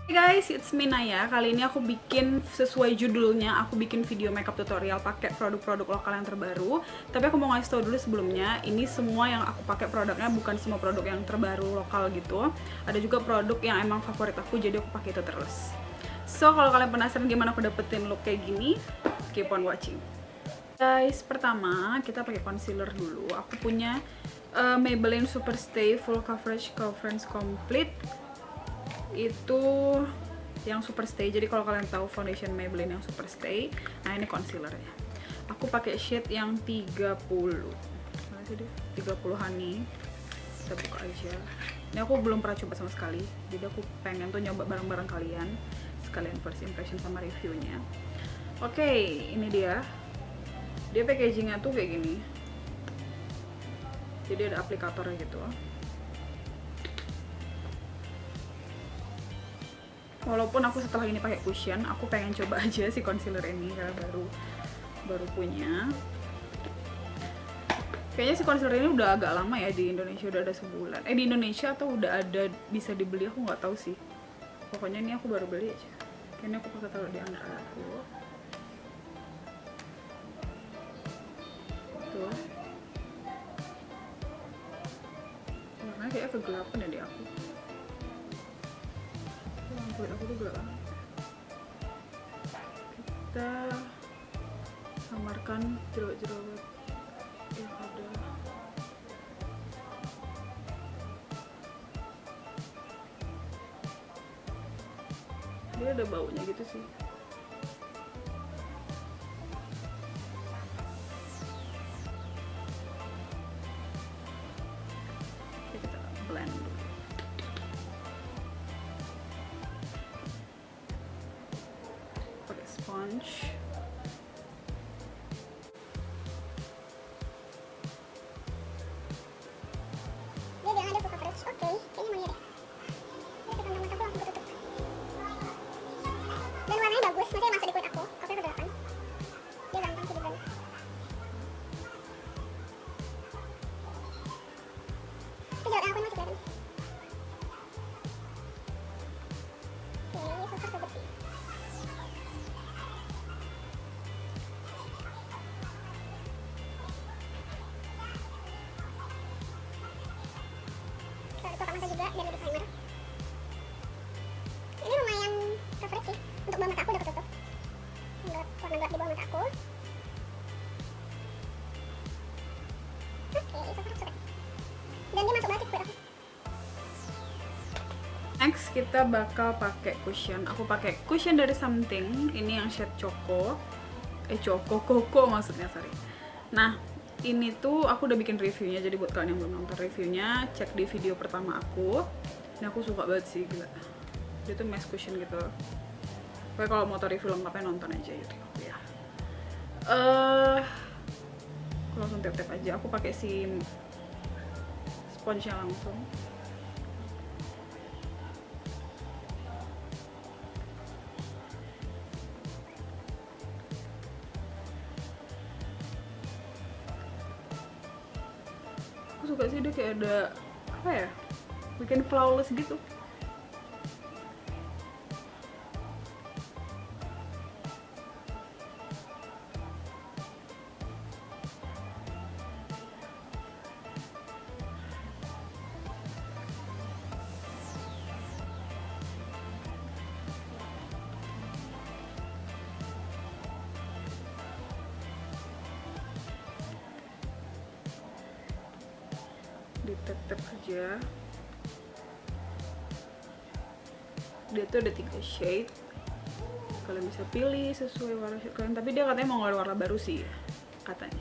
Hey guys, it's me Naya. Kali ini aku bikin sesuai judulnya, aku bikin video makeup tutorial pakai produk-produk lokal yang terbaru. Tapi aku mau ngasih tau dulu sebelumnya, ini semua yang aku pakai produknya bukan semua produk yang terbaru lokal gitu. Ada juga produk yang emang favorit aku, jadi aku pakai itu terus. So, kalau kalian penasaran gimana aku dapetin look kayak gini, keep on watching. Guys, pertama kita pakai concealer dulu. Aku punya Maybelline Superstay Full Coverage Complete. Itu yang Superstay. Jadi kalau kalian tahu foundation Maybelline yang Superstay, nah ini concealernya. Aku pakai shade yang 30. Mana sih dia? 30 honey. Kita buka aja. Ini aku belum pernah coba sama sekali. Jadi aku pengen tuh nyoba bareng-bareng kalian. Sekalian first impression sama reviewnya. Oke, ini dia. Dia packagingnya tuh kayak gini. Jadi ada aplikatornya gitu. Walaupun aku setelah ini pakai cushion, aku pengen coba aja si concealer ini karena baru punya. Kayaknya si concealer ini udah agak lama ya di Indonesia, udah ada sebulan. Di Indonesia atau udah ada bisa dibeli, aku nggak tahu sih. Pokoknya ini aku baru beli aja. Kayaknya aku pakai taruh di antara aku. Tuh. Warnanya kayaknya kegelapan ya di aku. Kulit aku tuh gelap banget. Kita samarkan jerawat-jerawat yang ada. Dia ada baunya gitu sih. Oke, kita blend dulu. Sponge. Dia bilang ada full coverage. Oke, kayaknya mau ya deh. Tapi kalau mata aku langsung ketutup. Dan warnanya bagus, maksudnya masuk di kulit aku. Oke, kegelapan. Dia gampang sih diblend. Tapi jerawat aku ini masih kelihatan. Oke, so bersih. Juga dan lebih primer. Ini lumayan coverage sih. Untuk bawah mata aku udah ketutup. Warna gelap di bawah mata aku. Oke, so far aku suka. Dan dia masuk banget ke kulit aku. Next kita bakal pakai cushion. Aku pakai cushion dari Something. Ini yang shade Choco. Coco maksudnya, sorry. Nah, ini tuh aku udah bikin reviewnya, jadi buat kalian yang belum nonton reviewnya, cek di video pertama aku. Ini aku suka banget sih, gila. Dia tuh mesh cushion gitu. Pokoknya kalau mau tahu review lengkapnya nonton aja YouTube aku ya. Aku langsung tap-tap aja. Aku pakai si sponge-nya langsung. Suka sih dia kayak ada apa ya, bikin flawless gitu. Ditetep aja. Dia tuh ada 3 shade. Kalian bisa pilih sesuai warna shade kalian. Tapi dia katanya mau ngeluarin warna baru sih, katanya.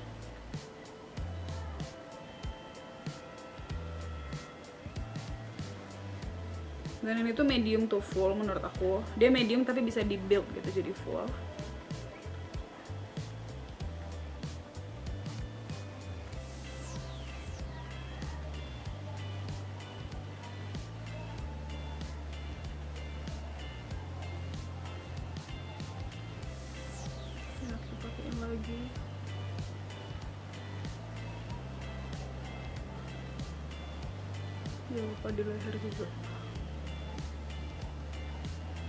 Dan ini tuh medium to full menurut aku. Dia medium tapi bisa di build gitu jadi full. Lagi jangan lupa di leher juga.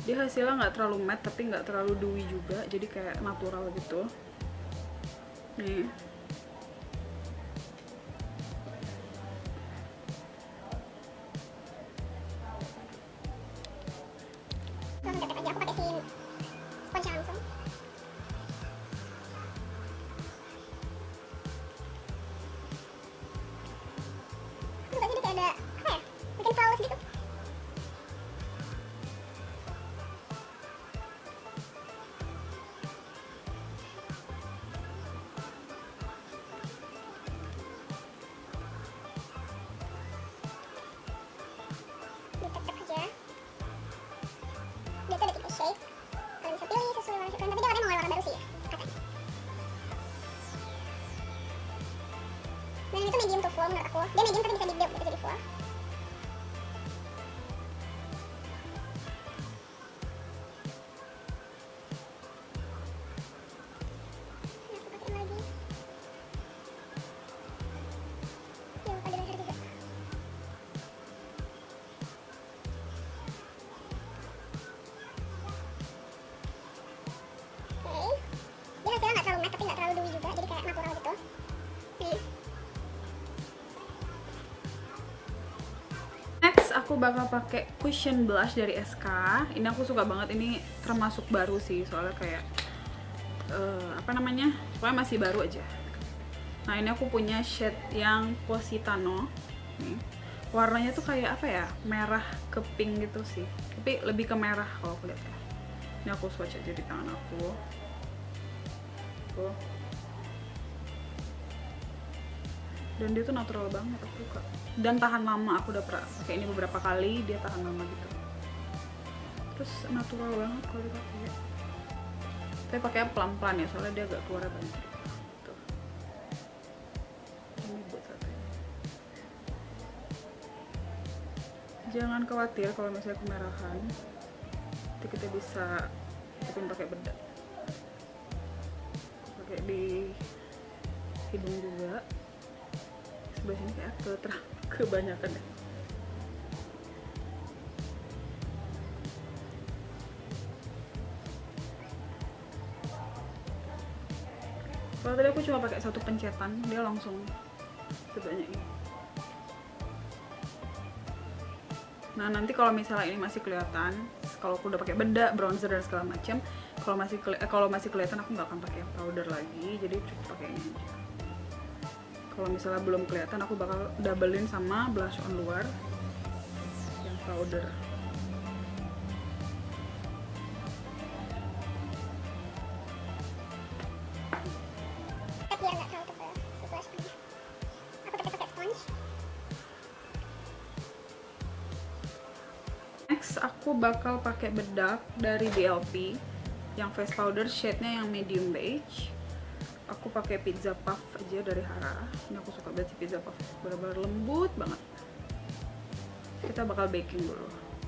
Dia hasilnya nggak terlalu matte tapi nggak terlalu dewy juga, jadi kayak natural gitu. Nih. Langsung tepet aja, aku pakai si sponsnya langsung. Aku suka sih dia kayak ada apa ya, bikin flawless gitu. Ditep-tep aja. Dia tuh ada 3 shade. Kalian bisa pilih sesuai warna kalian, tapi dia warnanya mau warna baru sih ya, katanya. Dan itu medium to full menurut aku. Dia medium tapi bisa di build gitu jadi full. Ini aku pakein lagi. Jangan lupa di leher juga. Oke. Dia hasilnya nggak terlalu matte tapi nggak terlalu dewy juga, jadi kayak natural gitu. Nih. Next aku bakal pakai cushion blush dari SK. Ini aku suka banget, ini termasuk baru sih soalnya kayak apa namanya, pokoknya masih baru aja. Nah ini aku punya shade yang Positano. Nih. Warnanya tuh kayak apa ya, merah ke pink gitu sih, tapi lebih ke merah kalau aku lihat ya. Ini aku swatch aja di tangan aku. Tuh. Dan dia tuh natural banget, aku suka. Dan tahan lama, aku udah pernah pakai ini beberapa kali, dia tahan lama gitu. Terus natural banget kalau dipakai. Tapi pakainya pelan-pelan ya, soalnya dia agak keluar banyak. Tuh. Ini buat satu. Jangan khawatir kalau misalnya kemerahan. Nanti kita bisa tutupin pakai bedak. Pakai di hidung juga. Sebelah sini kayak kebanyakan deh. Kalau tadi aku cuma pakai satu pencetan, dia langsung sebanyak ini. Nah nanti kalau misalnya ini masih kelihatan, kalau aku udah pakai bedak, bronzer dan segala macam, kalau masih kelihatan aku nggak akan pakai powder lagi, jadi cukup pakai ini aja. Kalau misalnya belum kelihatan, aku bakal doublein sama blush on luar yang powder. Biar nggak terlalu tebal si blush-nya. Aku tetap pakai sponge. Next aku bakal pakai bedak dari DLP yang face powder, shade-nya yang medium beige. Aku pakai Pizza Puff aja dari Hara. Ini aku suka banget si Pizza Puff, benar-benar lembut banget. Kita bakal baking dulu.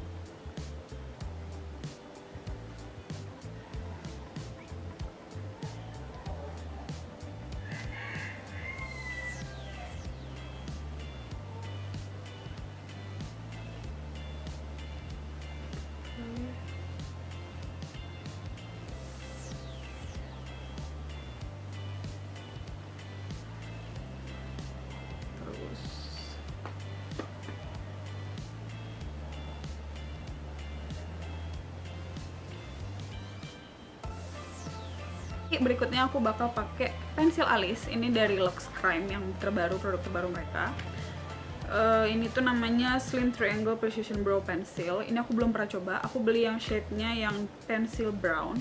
Berikutnya aku bakal pakai pensil alis ini dari Lux Crime yang terbaru, produk terbaru mereka. Ini tuh namanya Slim Triangle Precision Brow Pencil. Ini aku belum pernah coba. Aku beli yang shade-nya yang pencil brown.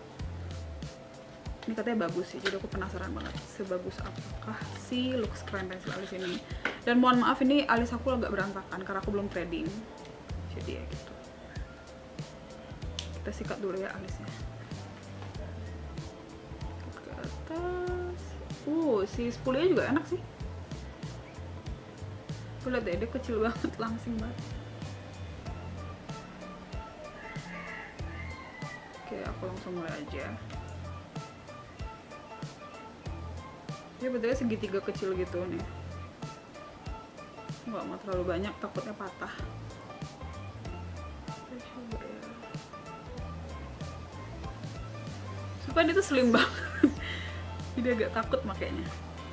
Ini katanya bagus sih, jadi aku penasaran banget sebagus apakah si Lux Crime pensil alis ini. Dan mohon maaf ini alis aku agak berantakan karena aku belum threading. Jadi ya gitu. Kita sikat dulu ya alisnya. Si spulinya juga enak sih. Tuh lihat deh, dia kecil banget, langsing banget. Oke, aku langsung mulai aja. Dia bentuknya segitiga kecil gitu nih. Nggak mau terlalu banyak, takutnya patah. Kita coba ya. Sumpah itu slim banget. Jadi agak takut makanya.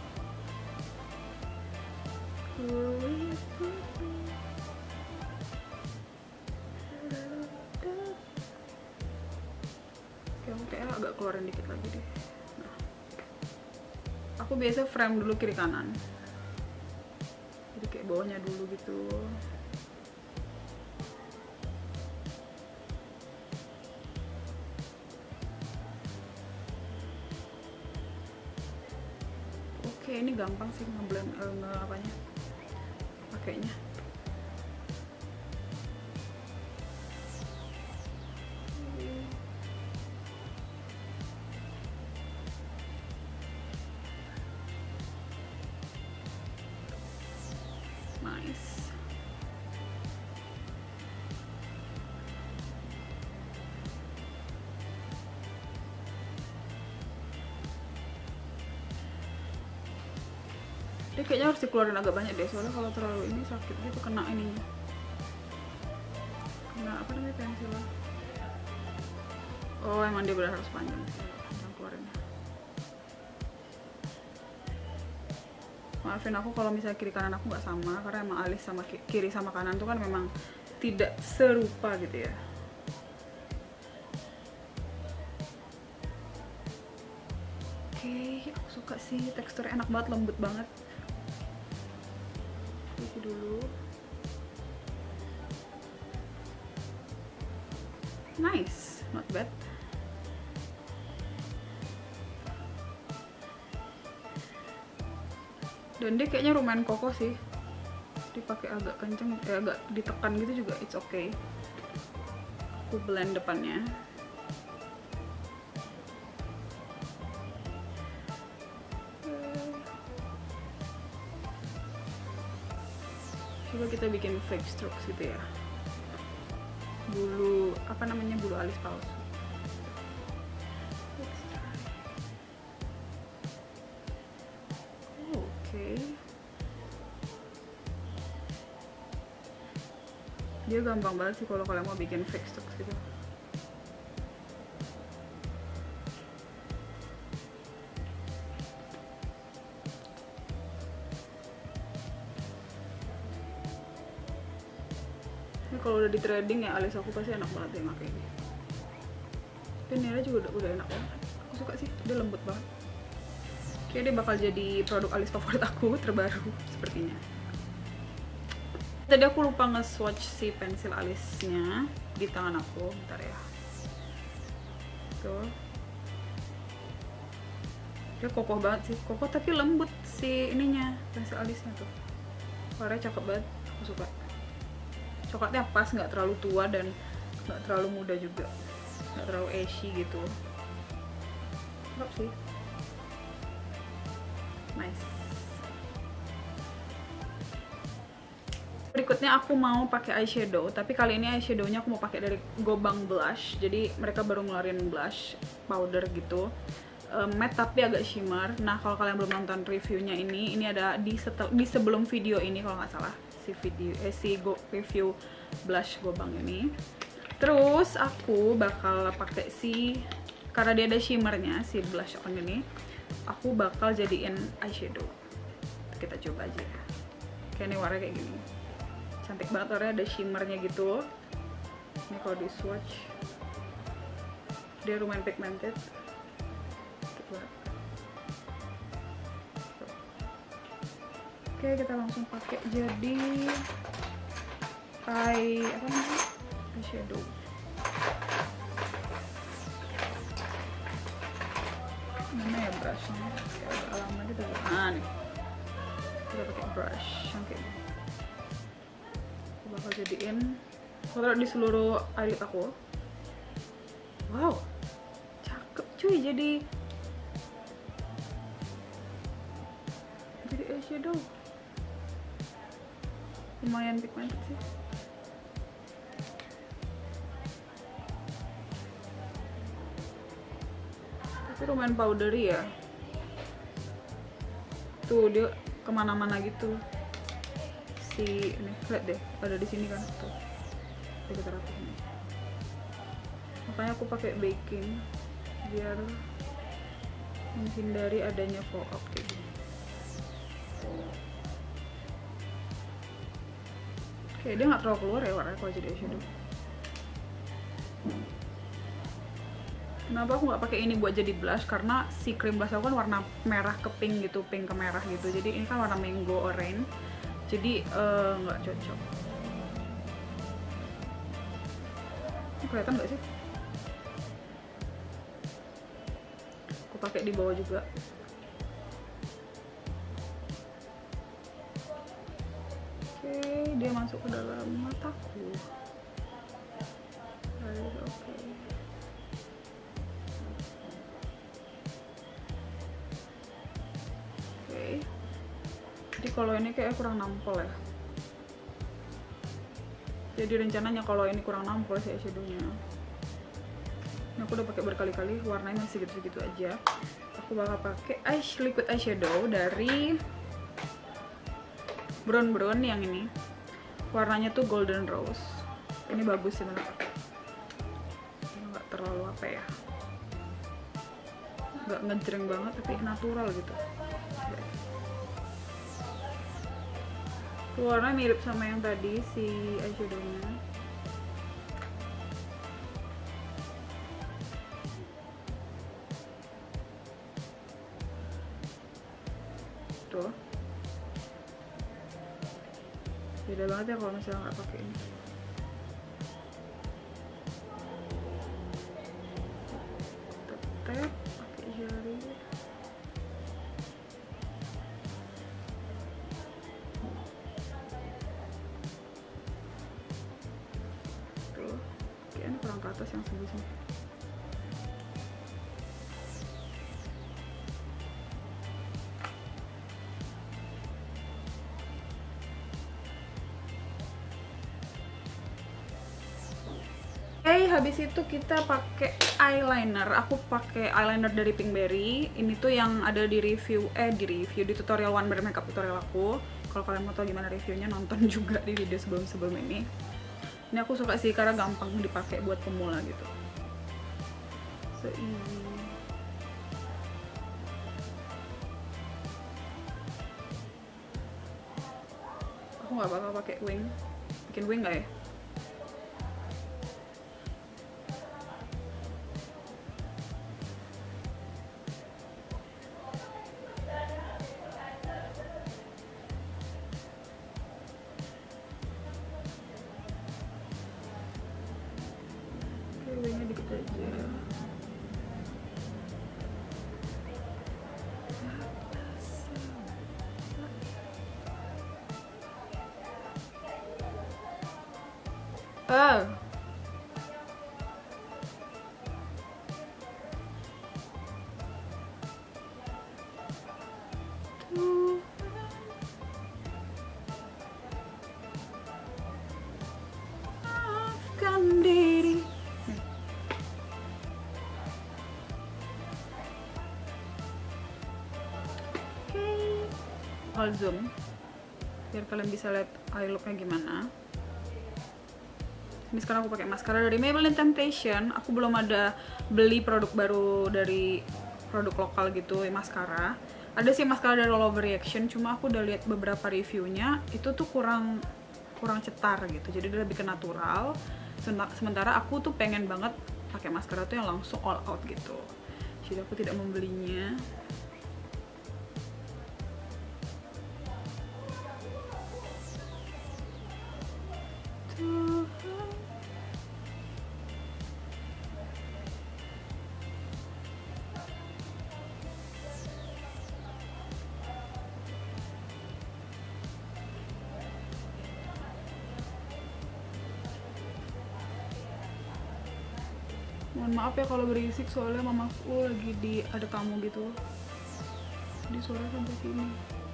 Oke, agak keluarin dikit lagi deh. Nah, aku biasa frame dulu kiri kanan. Jadi kayak bawahnya dulu gitu. Oke, ini gampang sih ngeblend apanya pakainya. Nice. Dia kayaknya harus dikeluarin agak banyak deh, soalnya kalau terlalu ini sakit gitu, kena ininya, kena apa namanya, pensilnya. Oh emang dia benar harus panjang keluarinnya. Maafin aku kalau misalnya kiri kanan aku nggak sama, karena emang alis sama kiri sama kanan tuh kan memang tidak serupa gitu ya. Oke, aku suka sih teksturnya, enak banget, lembut banget. Isi dulu. Nice, not bad. Dan dia kayaknya lumayan kokoh sih, dipakai agak kenceng, agak ditekan gitu juga it's okay. Aku blend depannya. Coba kita bikin fake strokes gitu ya, bulu apa namanya, bulu alis palsu. Oke. Dia gampang banget sih kalau kalian mau bikin fake strokes gitu. Ini kalau udah di threading ya alis aku pasti enak banget ya pakai ini. Dan nilai juga udah enak banget. Aku suka sih, dia lembut banget. Kayaknya dia bakal jadi produk alis favorit aku terbaru sepertinya. Tadi aku lupa nge-swatch si pensil alisnya di tangan aku, bentar ya. Tuh. Dia kokoh banget sih, kokoh tapi lembut si ininya, pensil alisnya tuh. Warnanya cakep banget, aku suka. Coklatnya pas, nggak terlalu tua dan nggak terlalu muda juga, nggak terlalu ashy gitu. Cakep sih. Nice. Berikutnya aku mau pakai eyeshadow, tapi kali ini eyeshadownya aku mau pakai dari Gobang Blush. Jadi mereka baru ngeluarin blush powder gitu, matte tapi agak shimmer. Nah kalau kalian belum nonton reviewnya ini ada di sebelum video ini kalau nggak salah, review blush Gobang ini. Terus aku bakal pakai karena dia ada shimmernya, si blush on ini, aku bakal jadiin eyeshadow. Kita coba aja ya. Kayak ini warnanya kayak gini, cantik banget, warnanya ada shimmernya gitu. Ini kalau di swatch dia lumayan pigmented. Oke, kita langsung pakai jadi eyeshadow. Mana ya brushnya? Kayak agak lama gitu. Nah nih, kita pakai brush yang kayak gini. Aku bakal jadiin, aku taruh di seluruh eyelid aku. Wow, cakep cuy, jadi eyeshadow. Lumayan pigmented sih. Tapi lumayan powdery ya. Tuh dia kemana-mana gitu. Si ini, lihat deh, ada di sini kan tuh. Kita rapiin. Makanya aku pakai baking biar menghindari adanya fallout kayak gini. Oke, dia nggak terlalu keluar ya warnanya kalau jadi eyeshadow. Kenapa aku nggak pakai ini buat jadi blush? Karena si cream blush aku kan warna merah ke pink gitu, pink ke merah gitu. Jadi ini kan warna mango orange, jadi nggak cocok. Ini kelihatan nggak sih? Aku pakai di bawah juga. Oke, dia masuk ke dalam mataku. Oke. Jadi kalau ini kayak kurang nampol ya. Jadi rencananya kalau ini kurang nampol sih eyeshadownya. Ini aku udah pakai berkali-kali, warnanya masih segitu-segitu aja. Aku bakal pakai liquid eyeshadow dari Brown yang ini. Warnanya tuh golden rose. Ini bagus sih menurut aku. Nggak terlalu apa ya, nggak ngejreng banget tapi natural gitu. Warnanya mirip sama yang tadi si eyeshadownya. Tuh, beda banget ya kalau misalnya nggak pakai ini. Tap pakai jari. Tuh, kayaknya kurang ke atas yang sebelah sini. Habis itu kita pakai eyeliner. Aku pakai eyeliner dari Pinkberry. Ini tuh yang ada di di tutorial One Bare Makeup tutorial aku. Kalau kalian mau tahu gimana reviewnya, nonton juga di video sebelum ini. Ini aku suka sih karena gampang dipakai buat pemula gitu. So easy. Aku nggak bakal pakai wing. Bikin wing nggak ya? Wingnya dikit aja. Oh. Maafkan diri. I'll zoom biar kalian bisa lihat eye looknya gimana. Ini sekarang aku pakai maskara dari Maybelline Temptation. Aku belum ada beli produk baru dari produk lokal gitu, maskara. Ada sih maskara dari All Over Reaction, cuma aku udah lihat beberapa reviewnya itu tuh kurang cetar gitu. Jadi dia lebih ke natural. Sementara aku tuh pengen banget pakai maskara tuh yang langsung all out gitu. Jadi aku tidak membelinya. Mohon maaf ya kalau berisik, soalnya mamaku lagi ada tamu gitu. Jadi suara sampai sini.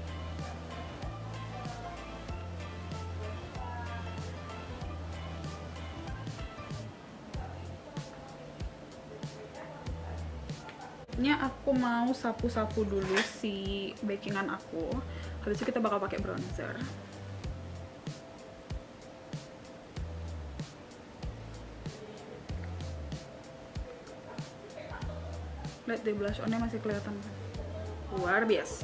Ini aku mau sapu-sapu dulu si bakingan aku. Habis itu kita bakal pakai bronzer. Lihat deh, blush onnya masih kelihatan kan? Luar biasa.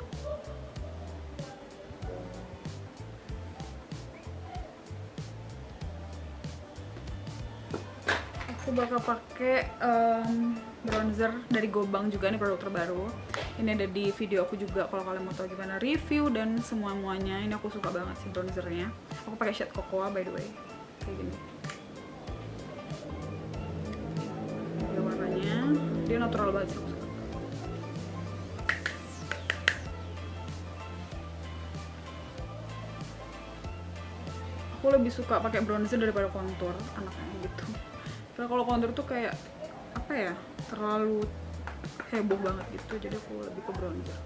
Aku bakal pakai bronzer dari Gobang juga, nih produk terbaru. Ini ada di video aku juga kalau kalian mau tahu gimana review dan semuanya. Ini aku suka banget sih bronzernya. Aku pakai shade Cocoa by the way, kayak gini. Dia warnanya, dia natural banget sih, aku suka. Aku lebih suka pakai bronzer daripada contour, anaknya gitu. Karena kalau contour tuh kayak apa ya, terlalu heboh banget gitu, jadi aku lebih ke bronzer.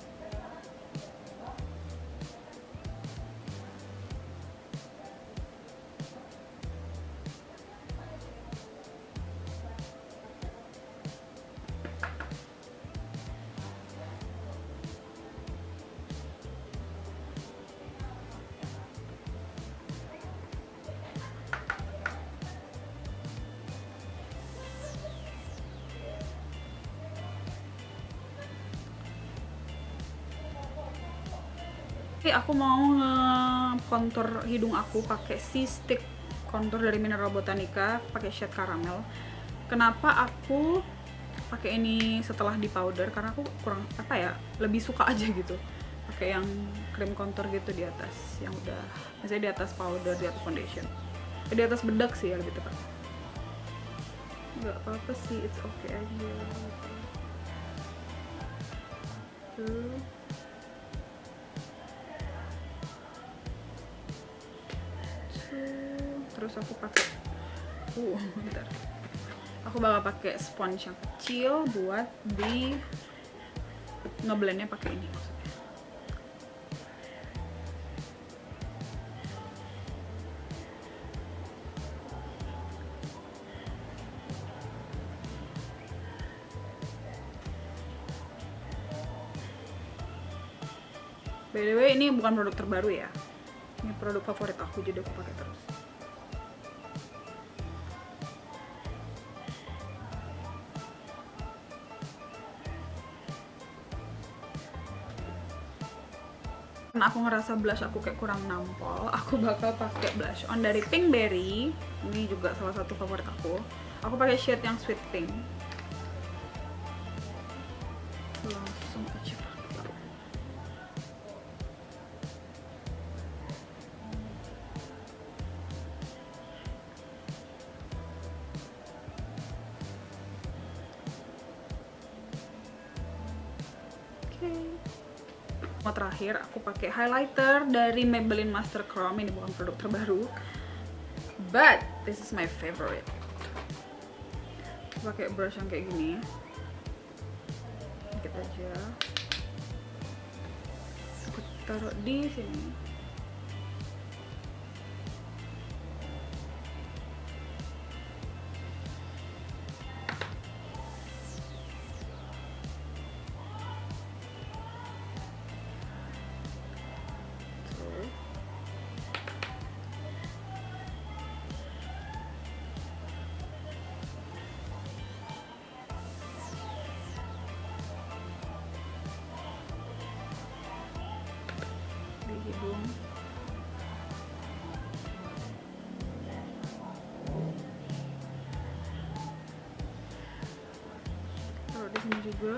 Oke, aku mau nge-contour hidung aku pakai si stick contour dari Mineral Botanica, pakai shade caramel. Kenapa aku pakai ini setelah di powder? Karena aku kurang apa ya, lebih suka aja gitu pakai yang cream contour gitu di atas, yang udah misalnya di atas powder, di atas foundation, di atas bedak sih ya lebih tepat. Nggak apa-apa sih, it's okay aja. Terus aku pakai bentar. Aku bakal pakai sponge yang kecil buat di ngeblendnya pakai ini maksudnya. By the way, ini bukan produk terbaru ya. Ini produk favorit aku, jadi aku pakai terus. Karena aku ngerasa blush aku kayak kurang nampol, aku bakal pakai blush on dari Pinkberry. Ini juga salah satu favorit aku. Aku pakai shade yang sweet pink. Langsung aja pakai. Terakhir aku pakai highlighter dari Maybelline Master Chrome. Ini bukan produk terbaru, but this is my favorite. Pakai brush yang kayak gini, dikit aja. Aku taruh di sini. Hidung. Taruh di sini juga.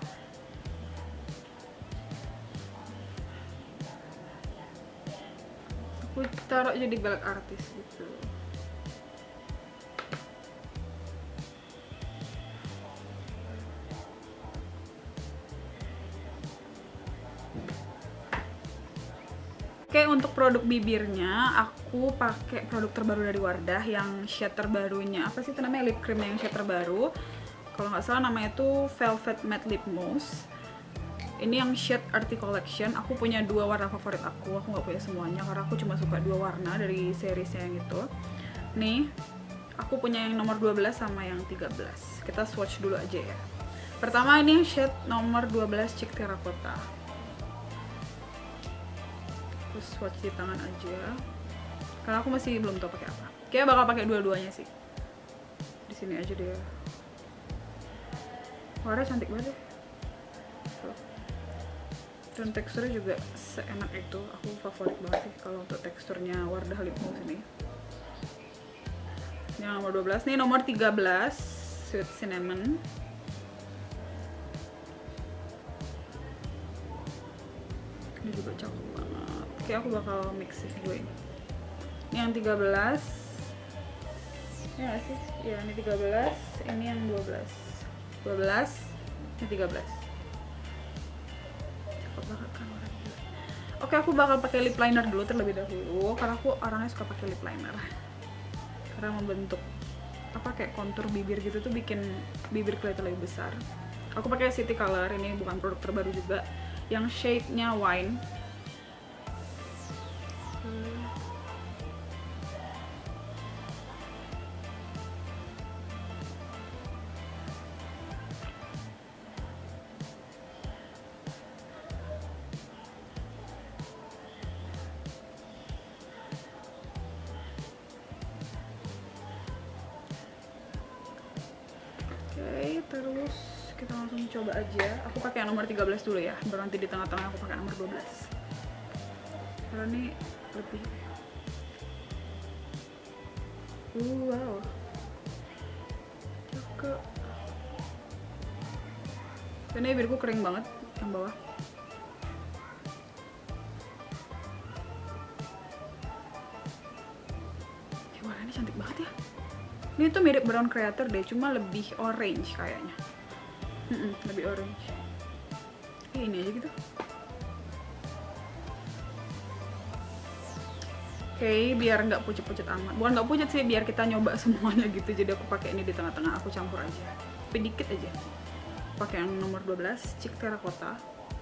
Aku taruh jadi balak artis gitu. Oke, untuk produk bibirnya aku pakai produk terbaru dari Wardah yang shade terbarunya. Apa sih itu namanya, lip cream yang shade terbaru? Kalau nggak salah namanya itu Velvet Matte Lip Mousse. Ini yang shade Arty Collection. Aku punya dua warna favorit aku nggak punya semuanya karena aku cuma suka dua warna dari seriesnya yang itu. Nih, aku punya yang nomor 12 sama yang 13. Kita swatch dulu aja ya. Pertama ini shade nomor 12 Chic Terracotta. Aku swatch di tangan aja karena aku masih belum tahu pakai apa. Kayaknya bakal pakai dua-duanya sih. Di sini aja deh. Warnanya cantik banget ya. Dan teksturnya juga seenak itu. Aku favorit banget sih kalau untuk teksturnya Wardah Lip Gloss ini. Ini nomor 12, nih nomor 13 Sweet Cinnamon. Ini juga cakep banget. Oke, aku bakal mix sih gue ini. Ini yang 13. Ya gak sih? Ya, ini 13, ini yang 12. 12, ini 13. Cakep banget kan warnanya. Oke, aku bakal pakai lip liner dulu terlebih dahulu karena aku orangnya suka pakai lip liner. Karena membentuk apa kayak kontur bibir gitu tuh bikin bibir kelihatan lebih besar. Aku pakai City Color, ini bukan produk terbaru juga, yang shade-nya wine. Oke, terus kita langsung coba aja. Aku pakai yang nomor 13 dulu ya, baru nanti di tengah-tengah aku pakai nomor 12. Karena ini lebih wow, cakep. Ini bibirku kering banget yang bawah. Warnanya cantik banget ya. Ini tuh mirip Brown Creator deh, cuma lebih orange kayaknya. Lebih orange. Ini aja gitu. Oke, biar nggak pucet-pucet amat. Bukan nggak pucet sih, biar kita nyoba semuanya gitu. Jadi aku pakai ini di tengah-tengah, aku campur aja. Tapi dikit aja. Pakai yang nomor 12, Chic Terracotta.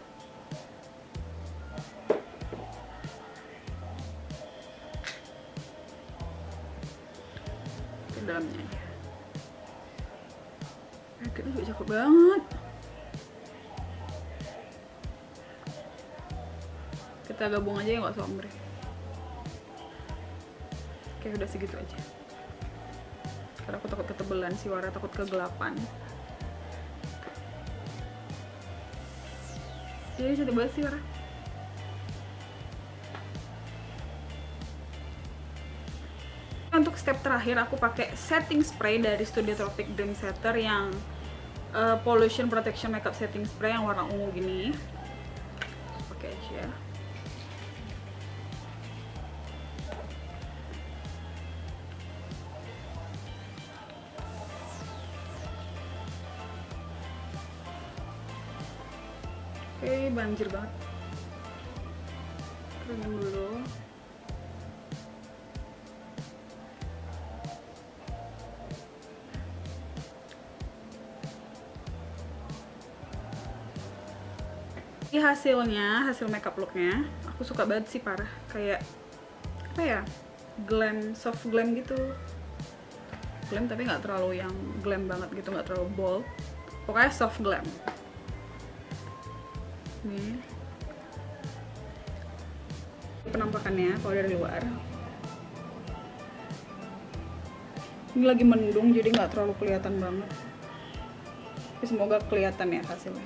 Dalamnya aja. Packetnya juga cakep banget. Kita gabung aja ya, nggak usah ombre. Oke, udah segitu aja. Karena aku takut ketebelan sih warna, takut kegelapan. Jadi cantik banget sih warna. Untuk step terakhir aku pakai setting spray dari Studio Tropic Dream Setter yang Pollution Protection Makeup Setting Spray yang warna ungu gini. Pakai aja. Oke, banjir banget. Keringin dulu. Ini hasilnya, hasil makeup looknya, aku suka banget sih, parah. Kayak apa ya, glam, soft glam gitu. Glam tapi nggak terlalu yang glam banget gitu, nggak terlalu bold. Pokoknya soft glam. Nih penampakannya kalau dari luar. Ini lagi mendung jadi nggak terlalu kelihatan banget. Tapi semoga kelihatan ya hasilnya.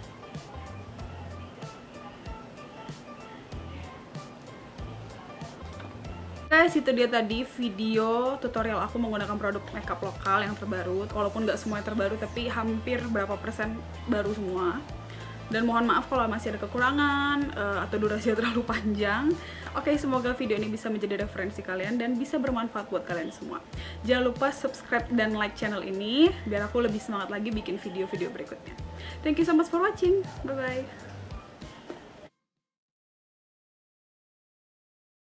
Guys, itu dia tadi video tutorial aku menggunakan produk makeup lokal yang terbaru. Walaupun nggak semuanya terbaru, tapi hampir berapa persen baru semua. Dan mohon maaf kalau masih ada kekurangan atau durasinya terlalu panjang. Oke, semoga video ini bisa menjadi referensi kalian dan bisa bermanfaat buat kalian semua. Jangan lupa subscribe dan like channel ini biar aku lebih semangat lagi bikin video-video berikutnya. Thank you so much for watching. Bye-bye.